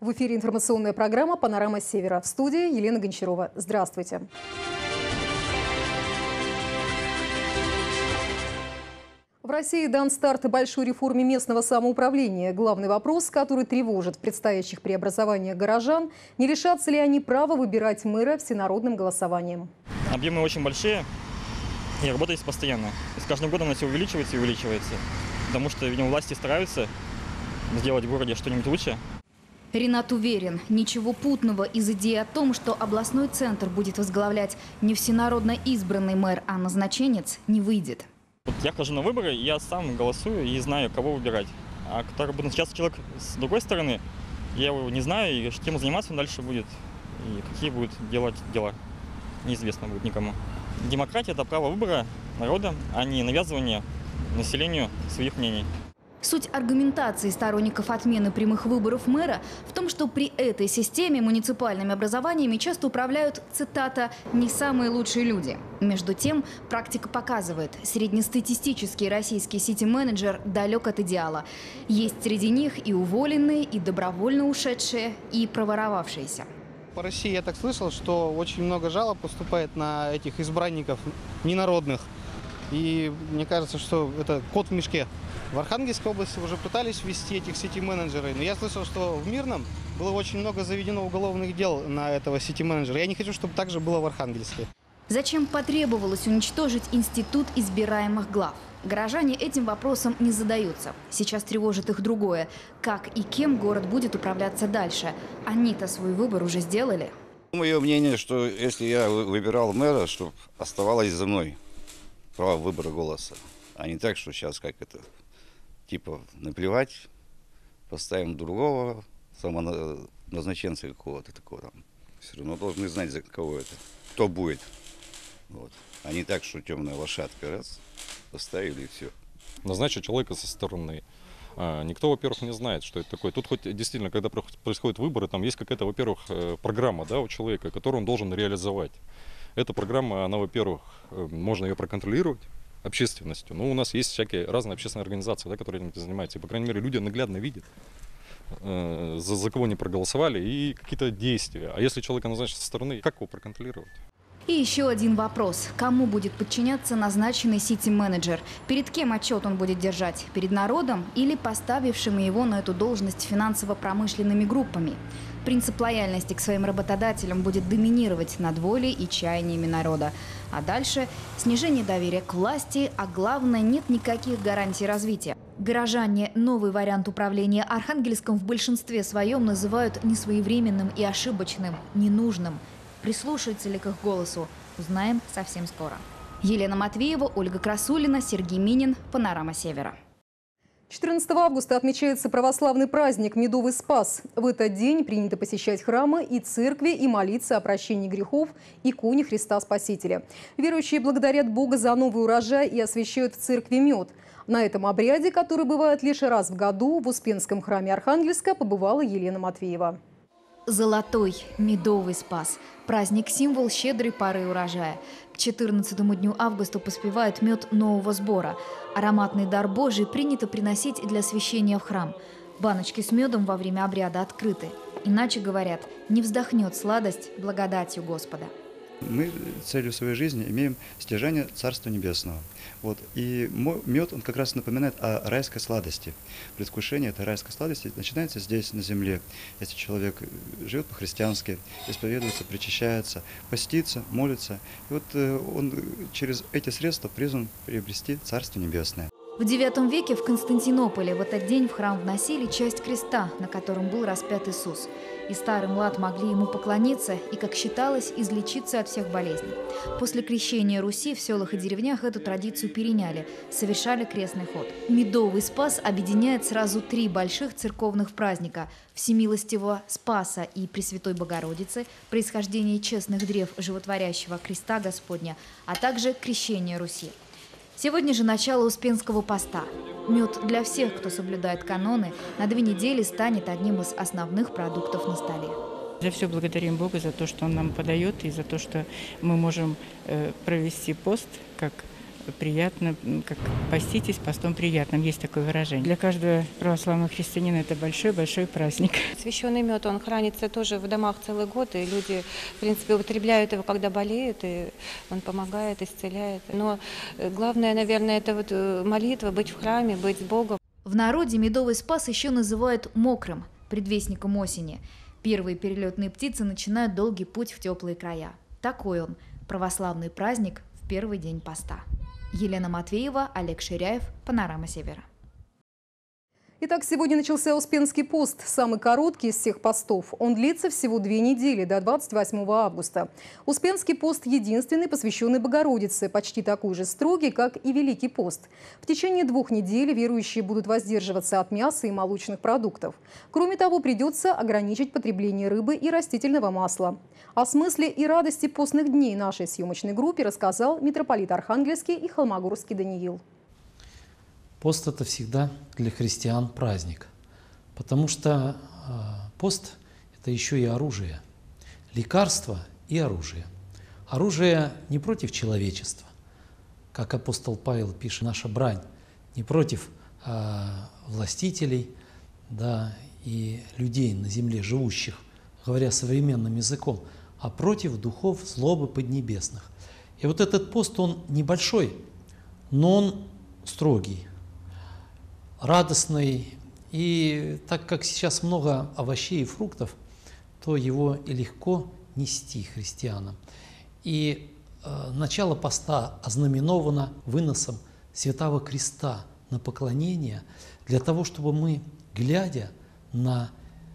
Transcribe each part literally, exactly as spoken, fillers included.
В эфире информационная программа «Панорама Севера». В студии Елена Гончарова. Здравствуйте. В России дан старт большой реформе местного самоуправления. Главный вопрос, который тревожит в предстоящих преобразованиях горожан, не лишатся ли они права выбирать мэра всенародным голосованием. Объемы очень большие, и работа есть постоянно. И с каждым годом она все увеличивается и увеличивается. Потому что, видимо, власти стараются сделать в городе что-нибудь лучше. Ринат уверен, ничего путного из идеи о том, что областной центр будет возглавлять не всенародно избранный мэр, а назначенец, не выйдет. Вот я хожу на выборы, я сам голосую и знаю, кого выбирать. А который будет сейчас человек с другой стороны, я его не знаю, и чем заниматься он дальше будет, и какие будут делать дела, неизвестно будет никому. Демократия – это право выбора народа, а не навязывание населению своих мнений. Суть аргументации сторонников отмены прямых выборов мэра в том, что при этой системе муниципальными образованиями часто управляют, цитата, «не самые лучшие люди». Между тем, практика показывает, среднестатистический российский сити-менеджер далек от идеала. Есть среди них и уволенные, и добровольно ушедшие, и проворовавшиеся. По России я так слышал, что очень много жалоб поступает на этих избранников ненародных. И мне кажется, что это кот в мешке. В Архангельской области уже пытались ввести этих сити-менеджеров, но я слышал, что в Мирном было очень много заведено уголовных дел на этого сити-менеджера. Я не хочу, чтобы так же было в Архангельске. Зачем потребовалось уничтожить институт избираемых глав? Горожане этим вопросом не задаются. Сейчас тревожит их другое. Как и кем город будет управляться дальше? Они-то свой выбор уже сделали. Мое мнение, что если я выбирал мэра, чтобы оставалось за мной право выбора голоса, а не так, что сейчас как это... Типа наплевать, поставим другого самоназначенца какого-то такого там. Все равно должны знать, за кого это, кто будет. Вот. А не так, что темная лошадка, раз, поставили и все. Назначить человека со стороны. А, никто, во-первых, не знает, что это такое. Тут хоть действительно, когда происходят выборы, там есть какая-то, во-первых, программа, да, у человека, которую он должен реализовать. Эта программа, она, во-первых, можно ее проконтролировать общественностью. Ну, у нас есть всякие разные общественные организации, да, которые этим занимаются. И, по крайней мере, люди наглядно видят, э, за, за кого они проголосовали, и какие-то действия. А если человека назначат со стороны, как его проконтролировать? И еще один вопрос. Кому будет подчиняться назначенный сити-менеджер? Перед кем отчет он будет держать? Перед народом или поставившими его на эту должность финансово-промышленными группами? Принцип лояльности к своим работодателям будет доминировать над волей и чаяниями народа. А дальше снижение доверия к власти, а главное, нет никаких гарантий развития. Горожане новый вариант управления Архангельском в большинстве своем называют несвоевременным и ошибочным, ненужным. Прислушаются ли к их голосу, узнаем совсем скоро. Елена Матвеева, Ольга Красулина, Сергей Минин. Панорама Севера. четырнадцатого августа отмечается православный праздник Медовый Спас. В этот день принято посещать храмы и церкви и молиться о прощении грехов иконе Христа Спасителя. Верующие благодарят Бога за новый урожай и освящают в церкви мед. На этом обряде, который бывает лишь раз в году, в Успенском храме Архангельска побывала Елена Матвеева. Золотой Медовый Спас. Праздник-символ щедрой поры урожая. К четырнадцатому дню августа поспевает мед нового сбора. Ароматный дар Божий принято приносить для освящения в храм. Баночки с медом во время обряда открыты. Иначе, говорят, не вздохнет сладость благодатью Господа. Мы целью своей жизни имеем стяжание Царства Небесного. Вот. И мед, он как раз напоминает о райской сладости. Предвкушение этой райской сладости начинается здесь, на земле. Если человек живет по-христиански, исповедуется, причащается, постится, молится, и вот он через эти средства призван приобрести Царство Небесное. В девятом веке в Константинополе в этот день в храм вносили часть креста, на котором был распят Иисус. И старый млад могли ему поклониться и, как считалось, излечиться от всех болезней. После крещения Руси в селах и деревнях эту традицию переняли, совершали крестный ход. Медовый Спас объединяет сразу три больших церковных праздника – Всемилостивого Спаса и Пресвятой Богородицы, происхождение честных древ животворящего креста Господня, а также крещение Руси. Сегодня же начало Успенского поста. Мед для всех, кто соблюдает каноны, на две недели станет одним из основных продуктов на столе. За все благодарим Бога за то, что Он нам подает, и за то, что мы можем провести пост как приятно, м, как поститесь постом приятным, есть такое выражение. Для каждого православного христианина это большой-большой праздник. Священный мед, он хранится тоже в домах целый год, и люди, в принципе, употребляют его, когда болеют, и он помогает, исцеляет. Но главное, наверное, это вот молитва, быть в храме, быть с Богом. В народе медовый спас еще называют мокрым, предвестником осени. Первые перелетные птицы начинают долгий путь в теплые края. Такой он, православный праздник в первый день поста. Елена Матвеева, Олег Ширяев, Панорама Севера. Итак, сегодня начался Успенский пост, самый короткий из всех постов. Он длится всего две недели, до двадцать восьмого августа. Успенский пост единственный, посвященный Богородице, почти такой же строгий, как и Великий пост. В течение двух недель верующие будут воздерживаться от мяса и молочных продуктов. Кроме того, придется ограничить потребление рыбы и растительного масла. О смысле и радости постных дней нашей съемочной группе рассказал митрополит Архангельский и Холмогорский Даниил. Пост – это всегда для христиан праздник, потому что э, пост – это еще и оружие, лекарство и оружие. Оружие не против человечества, как апостол Павел пишет, наша брань не против э, властителей, да, и людей на земле живущих, говоря современным языком, а против духов злобы поднебесных. И вот этот пост, он небольшой, но он строгий, радостный, и так как сейчас много овощей и фруктов, то его и легко нести христианам. И э, начало поста ознаменовано выносом Святого Креста на поклонение, для того, чтобы мы, глядя на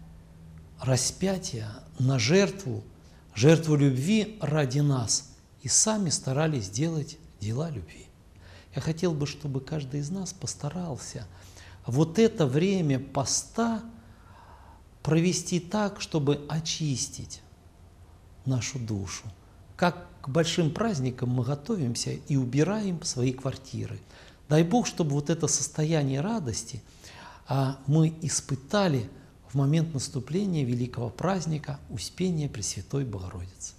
распятие, на жертву, жертву любви ради нас, и сами старались делать дела любви. Я хотел бы, чтобы каждый из нас постарался вот это время поста провести так, чтобы очистить нашу душу. Как к большим праздникам мы готовимся и убираем свои квартиры. Дай Бог, чтобы вот это состояние радости а, мы испытали в момент наступления великого праздника Успения Пресвятой Богородицы.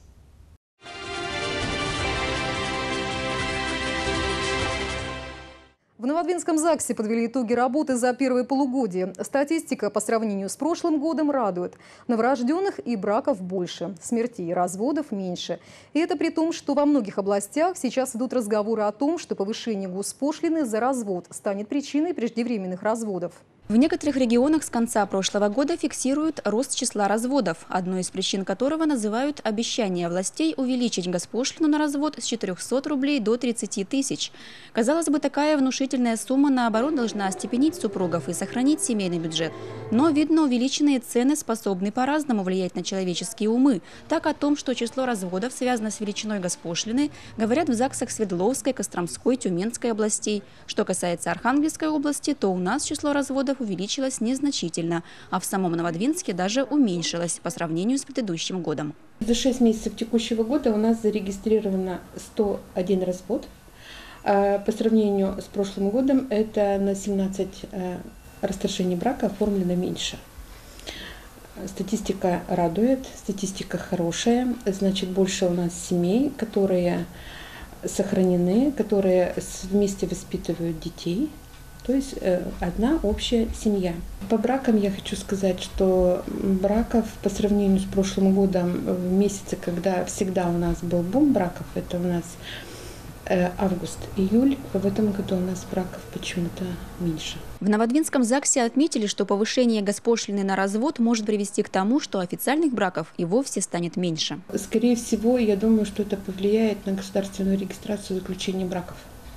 В Новодвинском ЗАГСе подвели итоги работы за первое полугодие. Статистика по сравнению с прошлым годом радует. Новорожденных и браков больше, смертей и разводов меньше. И это при том, что во многих областях сейчас идут разговоры о том, что повышение госпошлины за развод станет причиной преждевременных разводов. В некоторых регионах с конца прошлого года фиксируют рост числа разводов, одной из причин которого называют обещание властей увеличить госпошлину на развод с четырёхсот рублей до тридцати тысяч. Казалось бы, такая внушительная сумма, наоборот, должна остепенить супругов и сохранить семейный бюджет. Но, видно, увеличенные цены способны по-разному влиять на человеческие умы. Так о том, что число разводов связано с величиной госпошлины, говорят в ЗАГСах Свердловской, Костромской, Тюменской областей. Что касается Архангельской области, то у нас число разводов увеличилось незначительно, а в самом Новодвинске даже уменьшилось по сравнению с предыдущим годом. За шесть месяцев текущего года у нас зарегистрировано сто один развод. По сравнению с прошлым годом это на семнадцать расторжений брака оформлено меньше. Статистика радует, статистика хорошая, значит, больше у нас семей, которые сохранены, которые вместе воспитывают детей. То есть одна общая семья. По бракам я хочу сказать, что браков по сравнению с прошлым годом, в месяце, когда всегда у нас был бум браков, это у нас август-июль, в этом году у нас браков почему-то меньше. В Новодвинском ЗАГСе отметили, что повышение госпошлины на развод может привести к тому, что официальных браков и вовсе станет меньше. Скорее всего, я думаю, что это повлияет на государственную регистрацию заключения браков.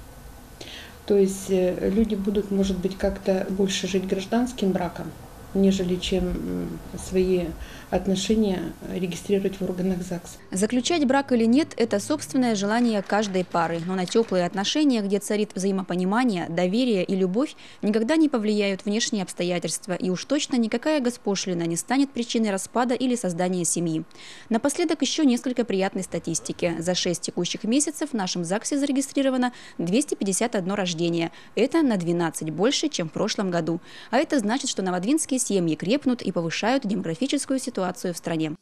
То есть люди будут, может быть, как-то больше жить гражданским браком, нежели чем свои отношения регистрировать в органах ЗАГСа. Заключать брак или нет – это собственное желание каждой пары. Но на теплые отношения, где царит взаимопонимание, доверие и любовь, никогда не повлияют внешние обстоятельства. И уж точно никакая госпошлина не станет причиной распада или создания семьи. Напоследок еще несколько приятной статистики. За шесть текущих месяцев в нашем ЗАГСе зарегистрировано двести пятьдесят одно рождение. Это на двенадцать больше, чем в прошлом году. А это значит, что новодвинские семьи крепнут и повышают демографическую ситуацию в стране.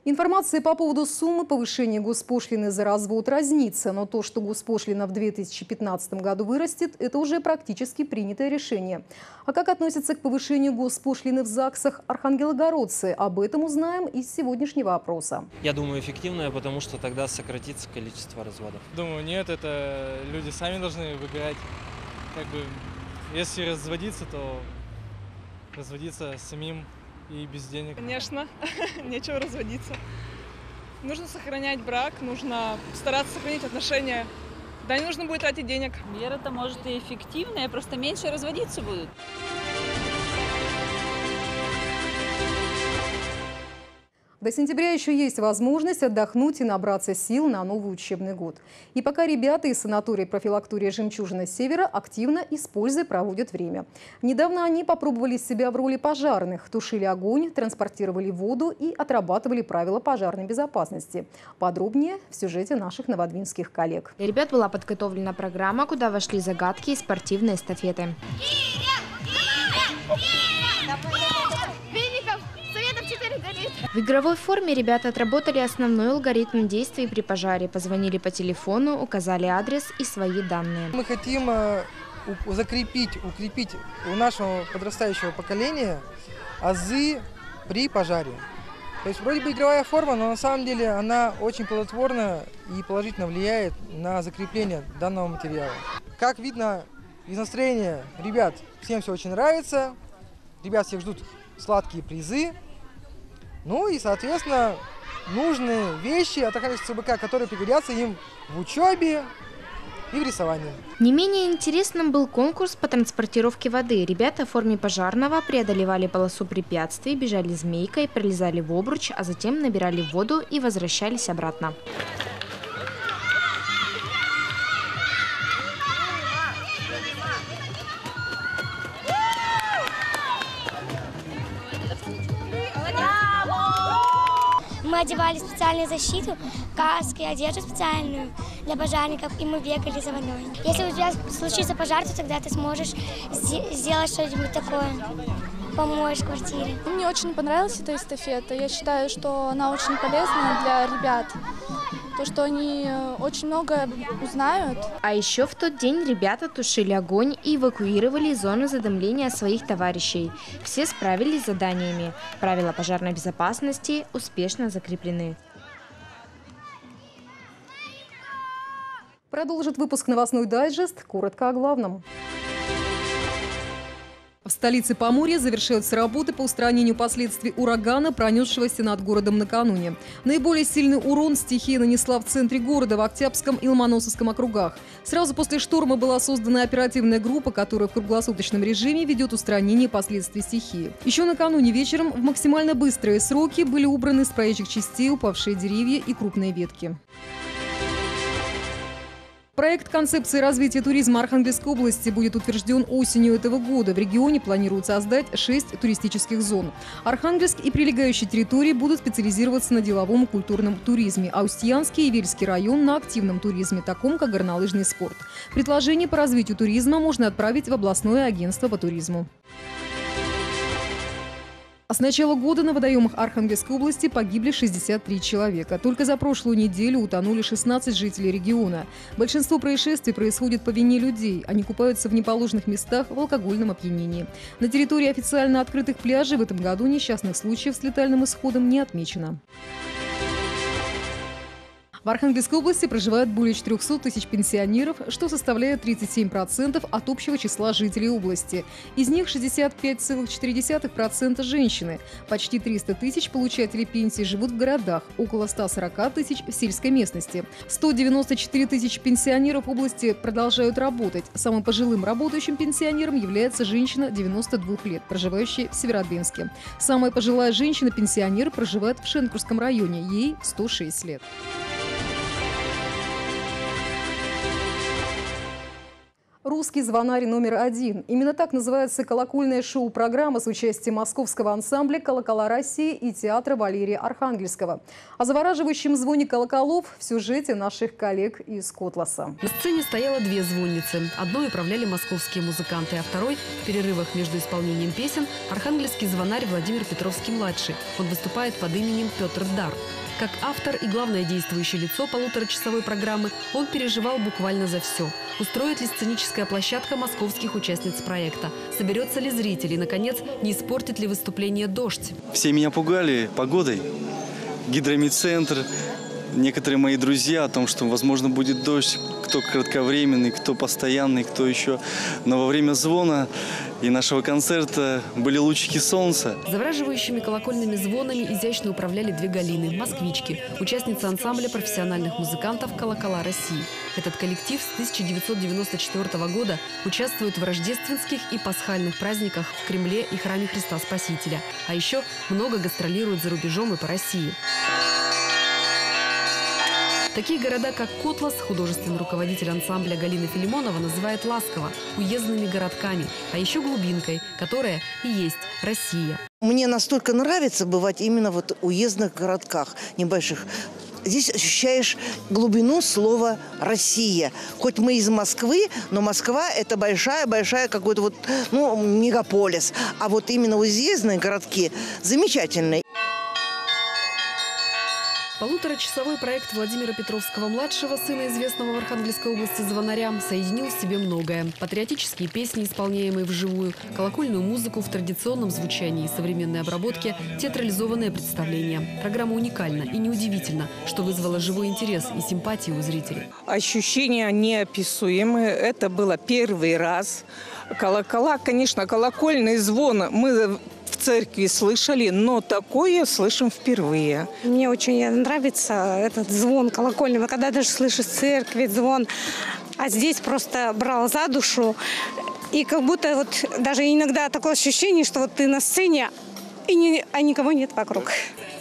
Информация по поводу суммы повышения госпошлины за развод разнится, но то, что госпошлина в две тысячи пятнадцатом году вырастет, это уже практически принятое решение. А как относятся к повышению госпошлины в ЗАГСах архангелогородцы? Об этом узнаем из сегодняшнего опроса. Я думаю, эффективное, потому что тогда сократится количество разводов. Думаю, нет, это люди сами должны выбирать. Как бы, если разводиться, то разводиться самим и без денег. Конечно, нечего разводиться. Нужно сохранять брак, нужно стараться сохранить отношения. Да, не нужно будет тратить денег. Мера-то может и эффективная, просто меньше разводиться будут. До сентября еще есть возможность отдохнуть и набраться сил на новый учебный год. И пока ребята из санатория профилактория «Жемчужина Севера» активно и с пользой проводят время. Недавно они попробовали себя в роли пожарных, тушили огонь, транспортировали воду и отрабатывали правила пожарной безопасности. Подробнее в сюжете наших новодвинских коллег. Для ребят была подготовлена программа, куда вошли загадки и спортивные эстафеты. В игровой форме ребята отработали основной алгоритм действий при пожаре, позвонили по телефону, указали адрес и свои данные. Мы хотим закрепить, укрепить у нашего подрастающего поколения азы при пожаре. То есть вроде бы игровая форма, но на самом деле она очень плодотворна и положительно влияет на закрепление данного материала. Как видно из настроения ребят, всем все очень нравится, ребят всех ждут сладкие призы. Ну и, соответственно, нужные вещи от Архангельского ЦБК, которые пригодятся им в учебе и в рисовании. Не менее интересным был конкурс по транспортировке воды. Ребята в форме пожарного преодолевали полосу препятствий, бежали змейкой, пролезали в обруч, а затем набирали воду и возвращались обратно. Мы одевали специальную защиту, каски, одежду специальную для пожарников, и мы бегали за водой. Если у тебя случится пожар, то тогда ты сможешь сделать что-нибудь такое, помочь квартире. Мне очень понравилась эта эстафета. Я считаю, что она очень полезна для ребят. То, что они очень много узнают. А еще в тот день ребята тушили огонь и эвакуировали зону задымления своих товарищей. Все справились с заданиями. Правила пожарной безопасности успешно закреплены. Продолжит выпуск «Новостной дайджест». Коротко о главном. В столице Поморья завершаются работы по устранению последствий урагана, пронесшегося над городом накануне. Наиболее сильный урон стихия нанесла в центре города, в Октябрьском и Ломоносовском округах. Сразу после шторма была создана оперативная группа, которая в круглосуточном режиме ведет устранение последствий стихии. Еще накануне вечером в максимально быстрые сроки были убраны с проезжих частей упавшие деревья и крупные ветки. Проект концепции развития туризма Архангельской области будет утвержден осенью этого года. В регионе планируют создать шесть туристических зон. Архангельск и прилегающие территории будут специализироваться на деловом и культурном туризме, а Устьянский и Вельский район на активном туризме, таком как горнолыжный спорт. Предложение по развитию туризма можно отправить в областное агентство по туризму. А с начала года на водоемах Архангельской области погибли шестьдесят три человека. Только за прошлую неделю утонули шестнадцать жителей региона. Большинство происшествий происходит по вине людей. Они купаются в неположенных местах в алкогольном опьянении. На территории официально открытых пляжей в этом году несчастных случаев с летальным исходом не отмечено. В Архангельской области проживает более четырёхсот тысяч пенсионеров, что составляет тридцать семь процентов от общего числа жителей области. Из них шестьдесят пять целых четыре десятых процента женщины. Почти триста тысяч получателей пенсии живут в городах, около ста сорока тысяч в сельской местности. сто девяносто четыре тысячи пенсионеров области продолжают работать. Самым пожилым работающим пенсионером является женщина девяноста двух лет, проживающая в Северодвинске. Самая пожилая женщина-пенсионер проживает в Шенкурском районе, ей сто шесть лет. «Русский звонарь номер один». Именно так называется колокольное шоу-программа с участием московского ансамбля «Колокола России» и театра Валерия Архангельского. О завораживающем звоне колоколов в сюжете наших коллег из Котласа. На сцене стояло две звонницы. Одной управляли московские музыканты, а второй в перерывах между исполнением песен архангельский звонарь Владимир Петровский-младший. Он выступает под именем Петр Дар. Как автор и главное действующее лицо полуторачасовой программы, он переживал буквально за все. Устроит ли сценическая площадка московских участниц проекта? Соберется ли зритель? И, наконец, не испортит ли выступление дождь? Все меня пугали погодой. Гидромедцентр, некоторые мои друзья о том, что, возможно, будет дождь. Кто кратковременный, кто постоянный, кто еще. Но во время звона и нашего концерта были лучики солнца. Завораживающими колокольными звонами изящно управляли две Галины, москвички, участницы ансамбля профессиональных музыкантов «Колокола России». Этот коллектив с тысяча девятьсот девяносто четвёртого года участвует в рождественских и пасхальных праздниках в Кремле и храме Христа Спасителя. А еще много гастролирует за рубежом и по России. Такие города, как Котлас, художественный руководитель ансамбля Галина Филимонова называет ласково уездными городками, а еще глубинкой, которая и есть Россия. Мне настолько нравится бывать именно вот в уездных городках небольших. Здесь ощущаешь глубину слова «Россия». Хоть мы из Москвы, но Москва – это большая-большая какой-то вот, ну, мегаполис. А вот именно уездные городки замечательные. Полуторачасовой проект Владимира Петровского-младшего, сына известного в Архангельской области звонаря, соединил в себе многое. Патриотические песни, исполняемые вживую, колокольную музыку в традиционном звучании и современной обработке, театрализованное представление. Программа уникальна и неудивительно, что вызвало живой интерес и симпатию у зрителей. Ощущения неописуемые. Это было первый раз. Колокола, конечно, колокольный звон мы в церкви слышали, но такое слышим впервые. Мне очень нравится этот звон колокольный, когда даже слышишь в церкви звон, а здесь просто брал за душу. И как будто вот даже иногда такое ощущение, что вот ты на сцене, и не, а никого нет вокруг.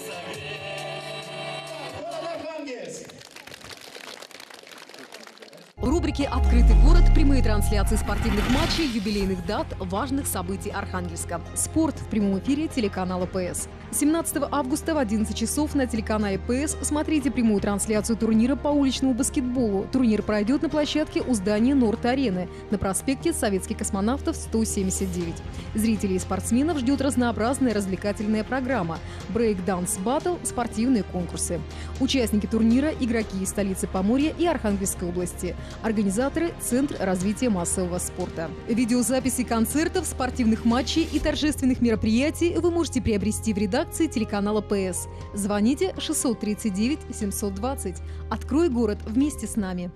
В рубрике «Открытый город» прямые трансляции спортивных матчей, юбилейных дат, важных событий Архангельска. Спорт в прямом эфире телеканала ПС. семнадцатого августа в одиннадцать часов на телеканале ПС смотрите прямую трансляцию турнира по уличному баскетболу. Турнир пройдет на площадке у здания Норд-арены на проспекте Советских космонавтов сто семьдесят девять. Зрителей и спортсменов ждет разнообразная развлекательная программа, брейк-данс-баттл, спортивные конкурсы. Участники турнира – игроки из столицы Поморья и Архангельской области. Организаторы – Центр развития массового спорта. Видеозаписи концертов, спортивных матчей и торжественных мероприятий вы можете приобрести в редакции телеканала ПС. Звоните шестьсот тридцать девять семьсот двадцать. Открой город вместе с нами.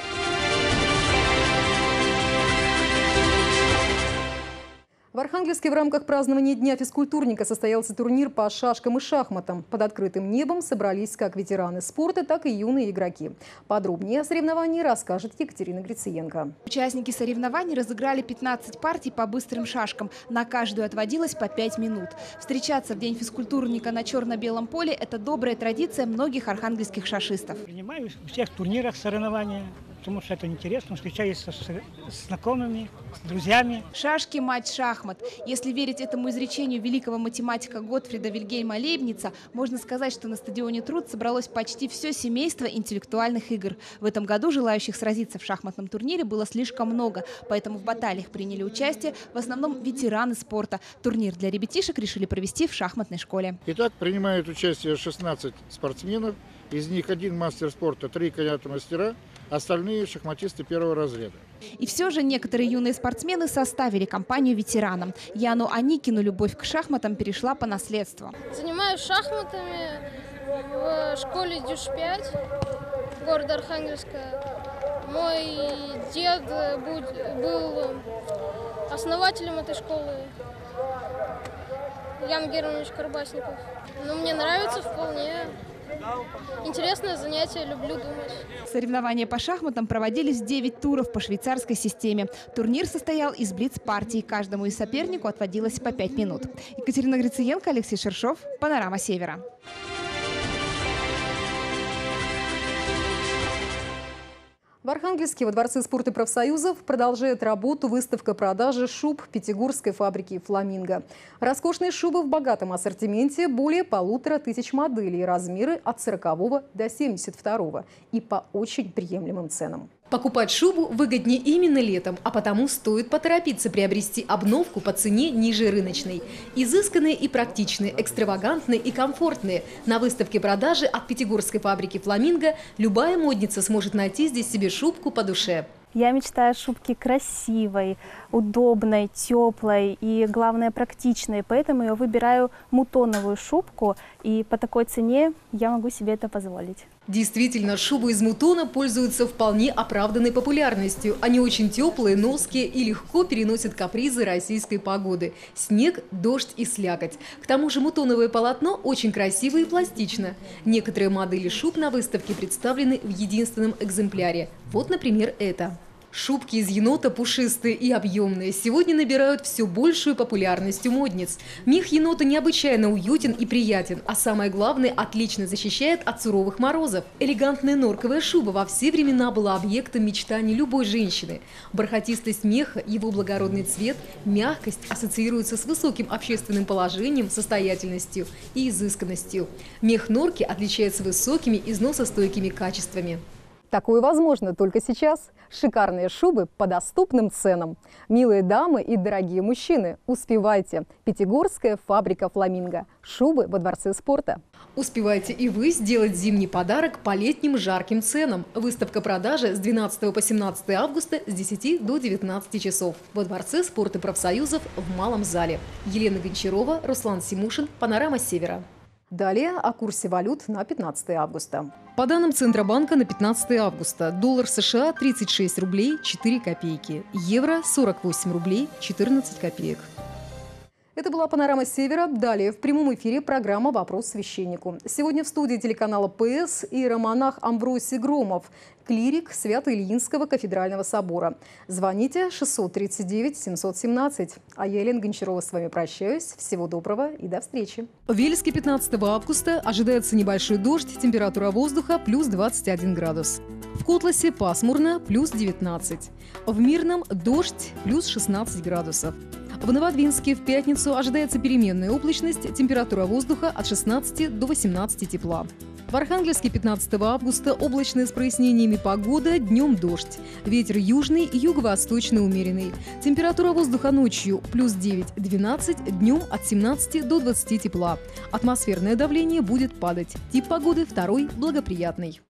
В Архангельске в рамках празднования Дня физкультурника состоялся турнир по шашкам и шахматам. Под открытым небом собрались как ветераны спорта, так и юные игроки. Подробнее о соревновании расскажет Екатерина Грициенко. Участники соревнований разыграли пятнадцать партий по быстрым шашкам. На каждую отводилось по пять минут. Встречаться в День физкультурника на черно-белом поле – это добрая традиция многих архангельских шашистов. Принимаю в всех турнирах соревнования, потому что это интересно, встречаюсь с знакомыми, с друзьями. Шашки – мать шахмат. Если верить этому изречению великого математика Готфрида Вильгельма Лейбница, можно сказать, что на стадионе Труд собралось почти все семейство интеллектуальных игр. В этом году желающих сразиться в шахматном турнире было слишком много, поэтому в баталиях приняли участие в основном ветераны спорта. Турнир для ребятишек решили провести в шахматной школе. Итак, принимают участие шестнадцать спортсменов, из них один мастер спорта, три кандидата-мастера, остальные шахматисты первого разряда. И все же некоторые юные спортсмены составили компанию ветеранам. Яну Аникину любовь к шахматам перешла по наследству. Занимаюсь шахматами в школе Дюш пять города Архангельска. Мой дед был основателем этой школы, Ян Германович Карбасников. Но мне нравится вполне. Интересное занятие, люблю думать. Соревнования по шахматам проводились в девять туров по швейцарской системе. Турнир состоял из блиц-партий. Каждому из сопернику отводилось по пять минут. Екатерина Грициенко, Алексей Шершов, «Панорама Севера». В Архангельске во Дворце спорта и профсоюзов продолжает работу выставка продажи шуб пятигорской фабрики «Фламинго». Роскошные шубы в богатом ассортименте, более полутора тысяч моделей, размеры от сорокового до семьдесят второго и по очень приемлемым ценам. Покупать шубу выгоднее именно летом, а потому стоит поторопиться приобрести обновку по цене ниже рыночной. Изысканные и практичные, экстравагантные и комфортные. На выставке продажи от пятигорской фабрики «Фламинго» любая модница сможет найти здесь себе шубку по душе. Я мечтаю о шубке красивой, удобной, теплой и, главное, практичной. Поэтому я выбираю мутоновую шубку, и по такой цене я могу себе это позволить. Действительно, шубы из мутона пользуются вполне оправданной популярностью. Они очень теплые, ноские и легко переносят капризы российской погоды – снег, дождь и слякоть. К тому же мутоновое полотно очень красиво и пластично. Некоторые модели шуб на выставке представлены в единственном экземпляре. Вот, например, это. Шубки из енота пушистые и объемные сегодня набирают все большую популярность у модниц. Мех енота необычайно уютен и приятен, а самое главное – отлично защищает от суровых морозов. Элегантная норковая шуба во все времена была объектом мечтаний любой женщины. Бархатистость меха, его благородный цвет, мягкость ассоциируются с высоким общественным положением, состоятельностью и изысканностью. Мех норки отличается высокими износостойкими качествами. Такое возможно только сейчас. Шикарные шубы по доступным ценам. Милые дамы и дорогие мужчины, успевайте! Пятигорская фабрика «Фламинго». Шубы во Дворце спорта. Успевайте и вы сделать зимний подарок по летним жарким ценам. Выставка продажи с двенадцатого по семнадцатое августа с десяти до девятнадцати часов. Во Дворце спорта и профсоюзов в Малом зале. Елена Гончарова, Руслан Симушин, «Панорама Севера». Далее о курсе валют на пятнадцатое августа. По данным Центробанка на пятнадцатое августа доллар США тридцать шесть рублей четыре копейки, евро сорок восемь рублей четырнадцать копеек. Это была «Панорама Севера». Далее в прямом эфире программа «Вопрос священнику». Сегодня в студии телеканала ПС иеромонах Амвросий Громов, клирик Свято-Ильинского кафедрального собора. Звоните шестьсот тридцать девять семьсот семнадцать. А я, Елена Гончарова, с вами прощаюсь. Всего доброго и до встречи. В Вельске пятнадцатого августа ожидается небольшой дождь, температура воздуха плюс двадцать один градус. В Котласе пасмурно плюс девятнадцать. В Мирном дождь плюс шестнадцать градусов. В Новодвинске в пятницу ожидается переменная облачность, температура воздуха от шестнадцати до восемнадцати тепла. В Архангельске пятнадцатого августа облачная с прояснениями погода, днем дождь. Ветер южный, юго-восточный умеренный. Температура воздуха ночью плюс девять-двенадцать, днем от семнадцати до двадцати тепла. Атмосферное давление будет падать. Тип погоды второй благоприятный.